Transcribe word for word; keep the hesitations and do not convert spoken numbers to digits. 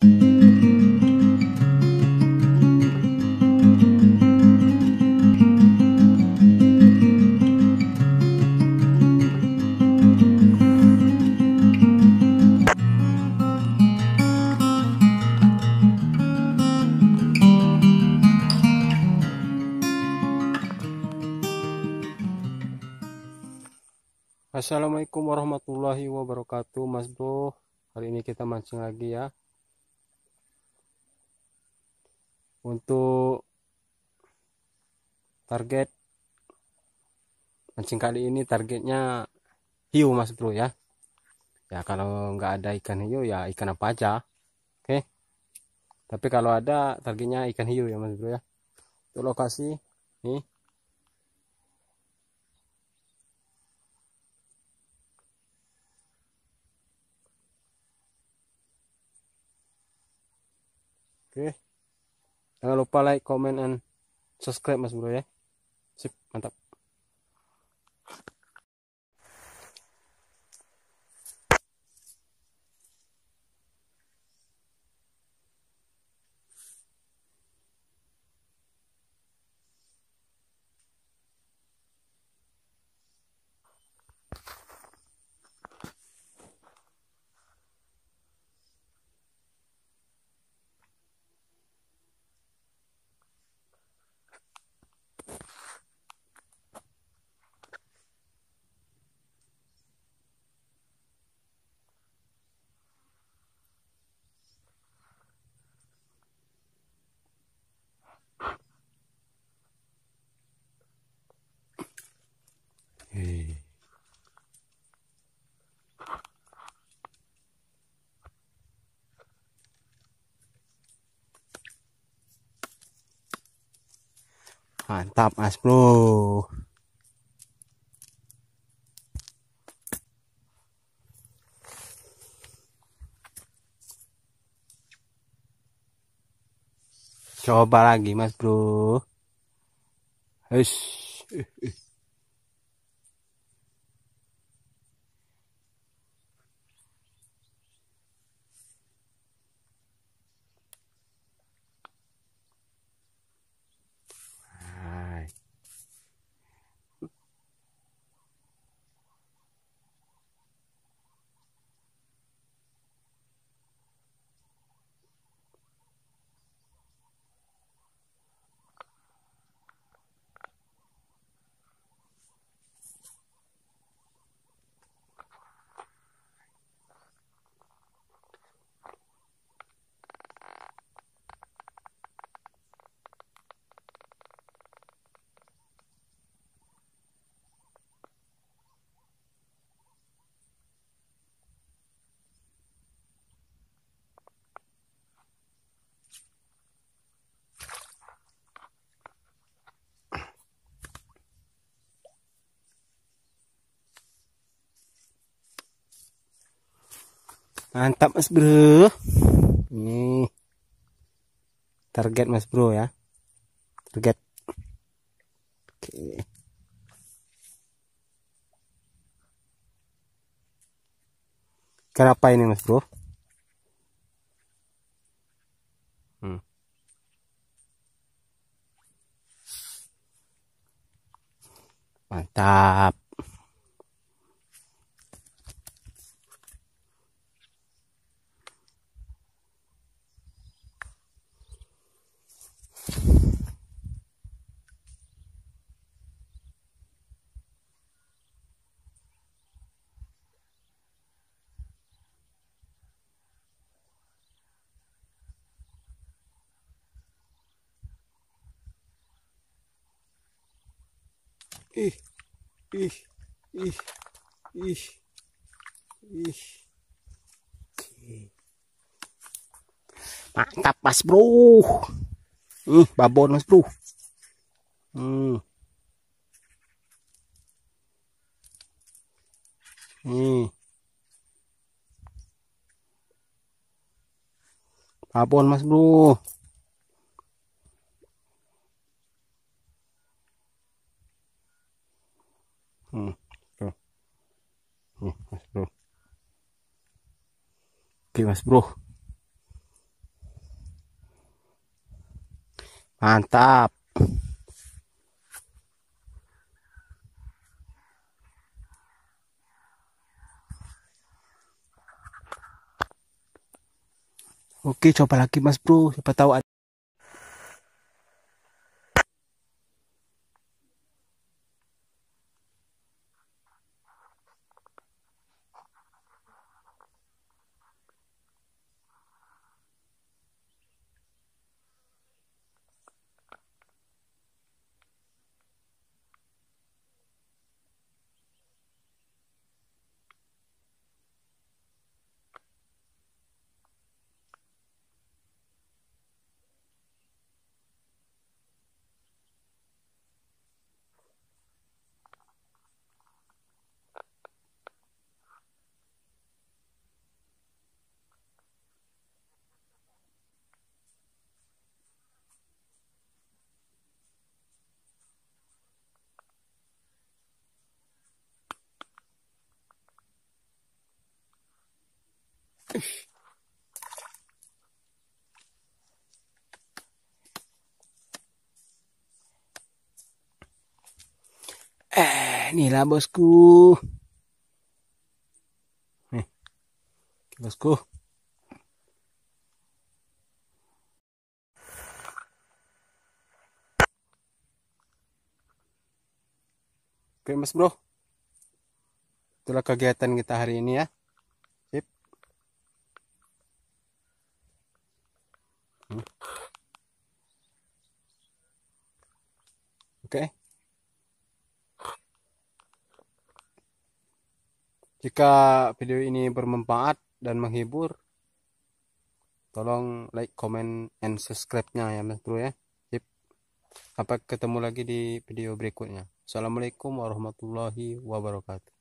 Assalamualaikum warahmatullahi wabarakatuh, Mas Bro. Hari ini kita mancing lagi ya. Untuk target mancing kali ini targetnya hiu, Mas Bro ya. Ya kalau nggak ada ikan hiu ya ikan apa aja. Oke. Tapi kalau ada targetnya ikan hiu ya, Mas Bro ya. Untuk lokasi nih. Oke. Jangan lupa like, comment, and subscribe, Mas Bro ya. Sip, mantap. Hei. Mantap, Mas Bro. Coba lagi, Mas Bro. Hush. Mantap, Mas Bro. Ini target, Mas Bro ya. Target. Oke. Kenapa ini, Mas Bro? Hmm. Mantap. Ih, ih, ih, ih, ih. Mantap, Mas Bro. Ih, babon, Mas Bro. Hmm. Nih. Babon, Mas Bro. Hmm. Tuh. Nih, Mas Bro. Oke, Mas Bro. Mantap. Oke, coba lagi Mas Bro, siapa tahu ada. Eh, inilah bosku. Nih, bosku. Oke, Mas Bro. Itulah kegiatan kita hari ini ya. Sip. Hmm. Oke. Jika video ini bermanfaat dan menghibur, tolong like, comment, and subscribe-nya ya Mas Bro ya. Sip. Sampai ketemu lagi di video berikutnya. Assalamualaikum warahmatullahi wabarakatuh.